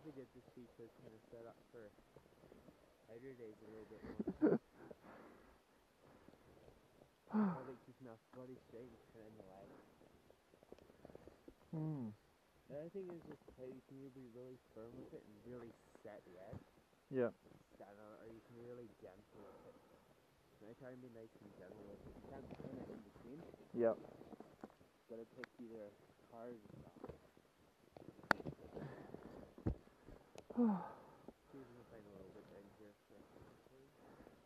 we did this feature kind of set up for outer days a little bit more. How they keep enough body straight and kind of in the legs. The other thing is just how you can either be really firm with it and really set the edge. Yeah. Stand on it, or you can be really gentle with it. And I try and be nice and gentle with it. You can't pin it in between. Yep. Gotta pick either hard or soft. See if we can find a little bit down here for a second for you.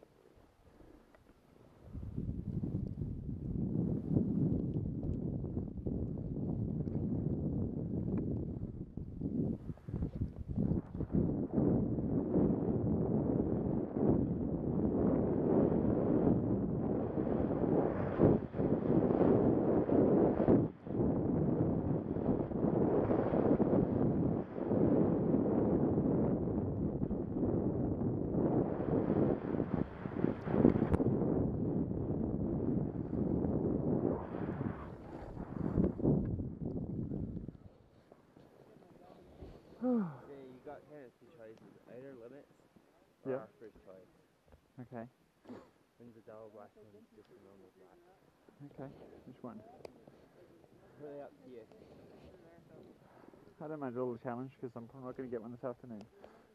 Yeah, you got kind of two choices. Outer limits or our first choice. Okay. When's the double black and just a normal black. Okay. Which one? Really up to you. I don't mind a little challenge because I'm not going to get one this afternoon.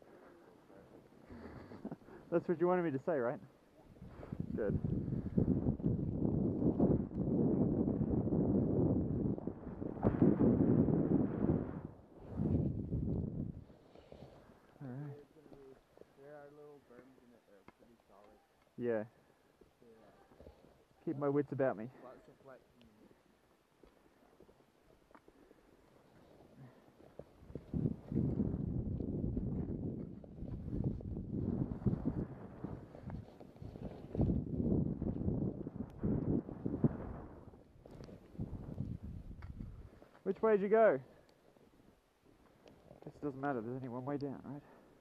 That's what you wanted me to say, right? Good. Alright. There are little berms in it that are pretty solid. Yeah. So, Keep my wits about me. lots of flex in the mix. Which way did you go? Guess it doesn't matter, there's only one way down, right?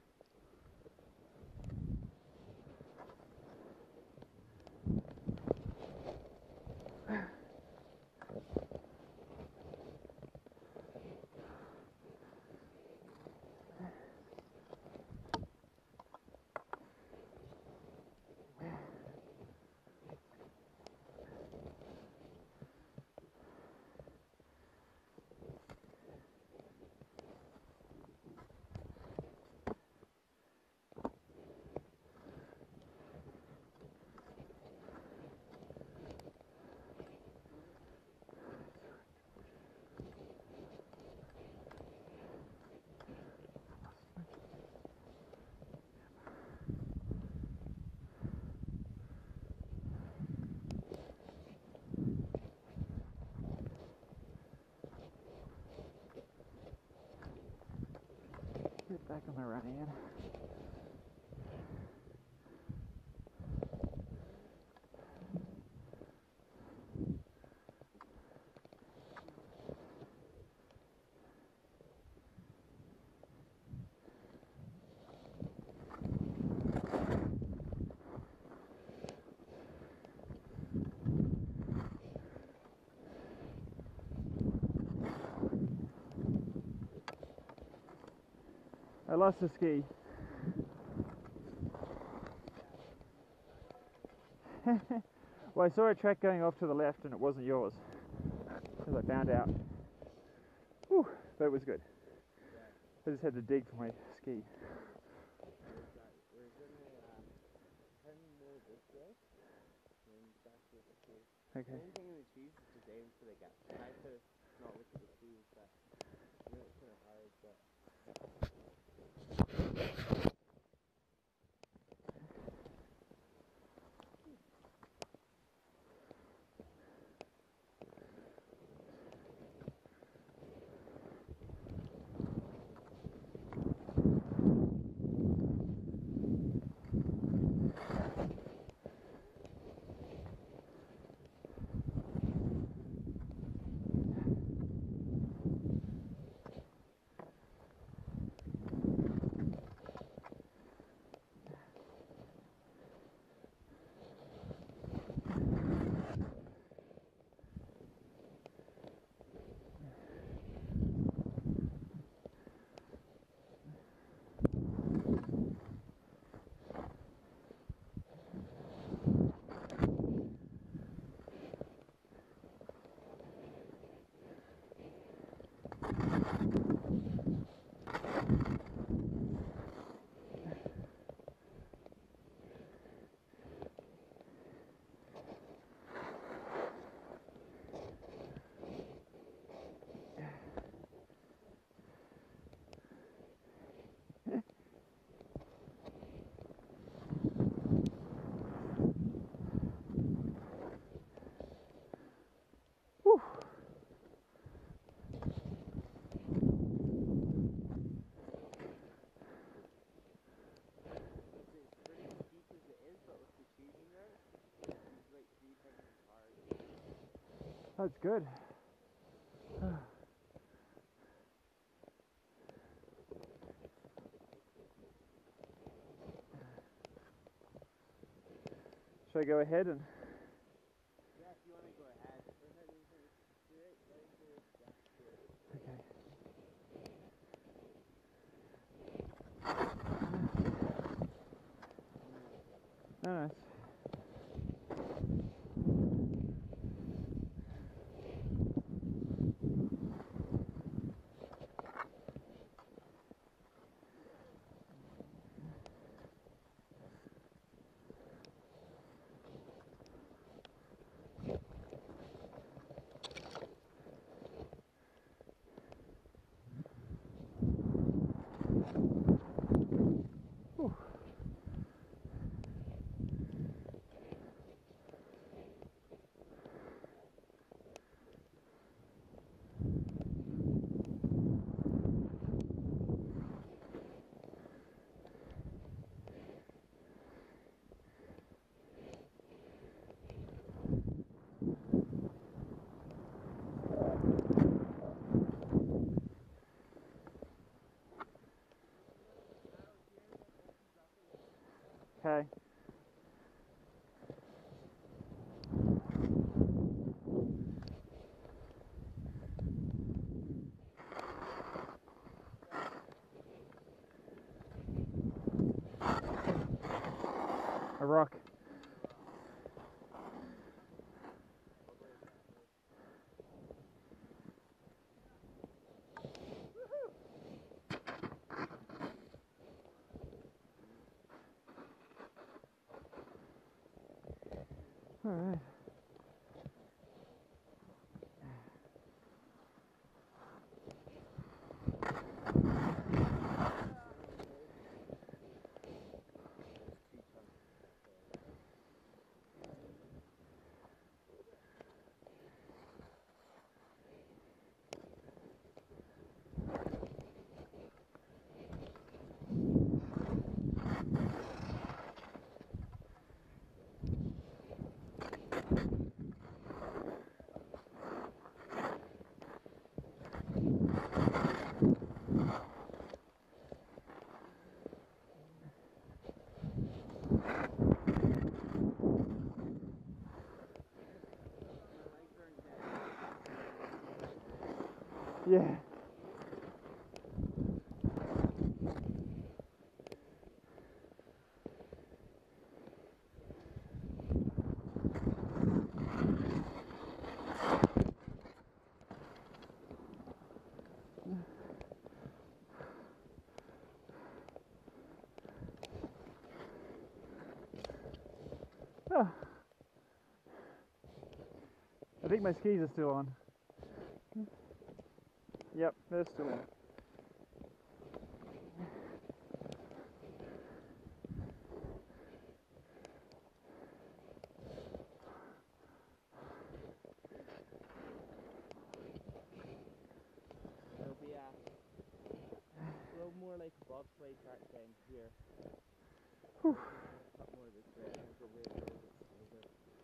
Get back on my run, Ian. I lost the ski. Well, I saw a track going off to the left and it wasn't yours, as I found out. Whew, but it was good. I just had to dig for my ski. We're gonna turn more this way and back to the tree. Okay. The main thing in the trees is just aim for the gap. Try to not look at the trees, but I know it's kind of hard, but it's good. Should I go ahead and? Yeah, if you want to go ahead. Go ahead into it. Straight right into this gap here. Okay. Alright. Okay. A rock. Alright. Yeah. Oh. I think my skis are still on. Yep, they're still on. There'll be a little more like a bobsleigh track down here. Whew. A couple more this way. We'll go way a little bit smoother.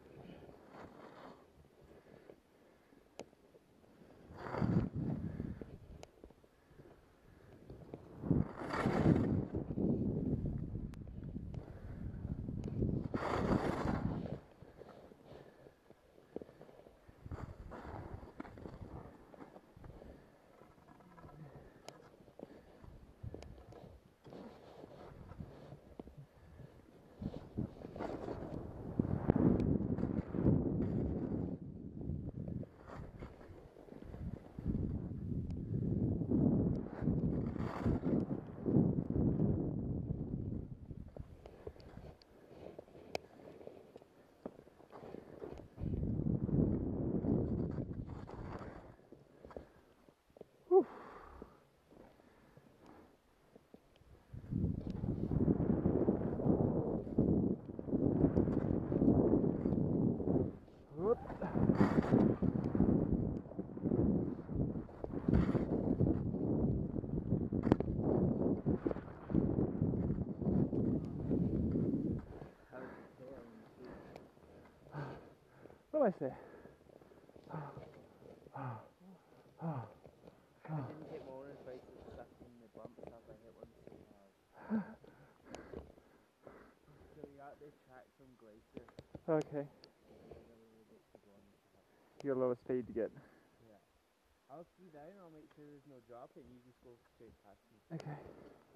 Whew. Whoop. What did I say? I didn't hit more as I was stuck in the bumps as I hit one so hard. So we got this track from Glacier. Okay. There's a little bit to go on the track. You got a lower speed to get. Yeah. I'll ski down, I'll make sure there's no drop and you just go straight past me. Okay.